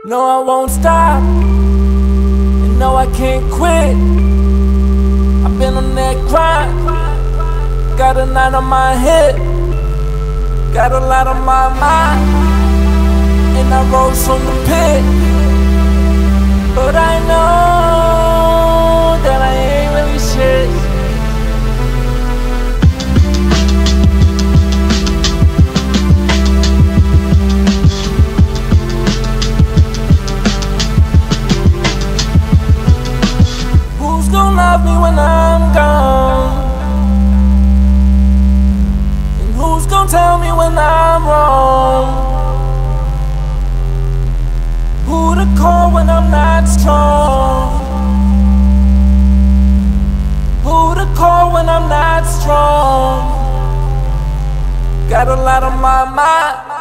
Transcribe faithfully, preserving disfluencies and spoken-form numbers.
No, I won't stop, and no, I can't quit. I've been on that grind, got a night on my head, got a lot on my mind, and I rose from the pit. But I know that I ain't really shit. Who's gonna love me when I'm gone? And who's gonna tell me when I'm wrong? Who to call when I'm not strong? Who to call when I'm not strong? Got a lot on my mind.